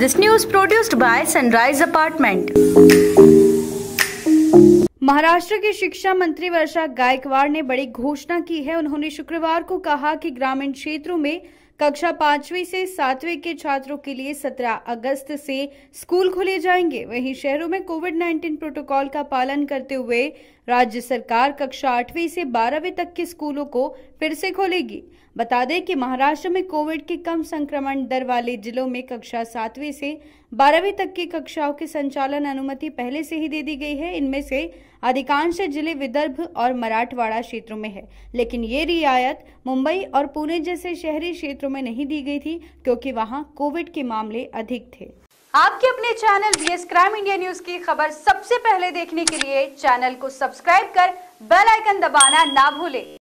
This news produced by Sunrise Apartment. Maharashtra की शिक्षा मंत्री वर्षा गायकवाड़ ने बड़ी घोषणा की है। उन्होंने शुक्रवार को कहा कि ग्रामीण क्षेत्रों में कक्षा 5वीं से 7वीं के छात्रों के लिए 17 अगस्त से स्कूल खोले जाएंगे। वहीं शहरों में कोविड-19 प्रोटोकॉल का पालन करते हुए राज्य सरकार कक्षा 8वीं से 12वीं तक के स्कूलों को फिर से खोलेगी। बता दें कि महाराष्ट्र में कोविड के कम संक्रमण दर वाले जिलों में कक्षा 7वीं से 12वीं तक की कक्षाओं की संचालन अनुमति पहले से ही दे दी गई है। इनमें से अधिकांश जिले विदर्भ और मराठवाड़ा क्षेत्रों में है, लेकिन ये रियायत मुंबई और पुणे जैसे शहरी क्षेत्रों में नहीं दी गई थी क्योंकि वहां कोविड के मामले अधिक थे। आपके अपने channel BS crime India news की खबर सबसे पहले देखने के लिए चैनल को सब्सक्राइब कर बेल आइकन दबाना ना भूलें।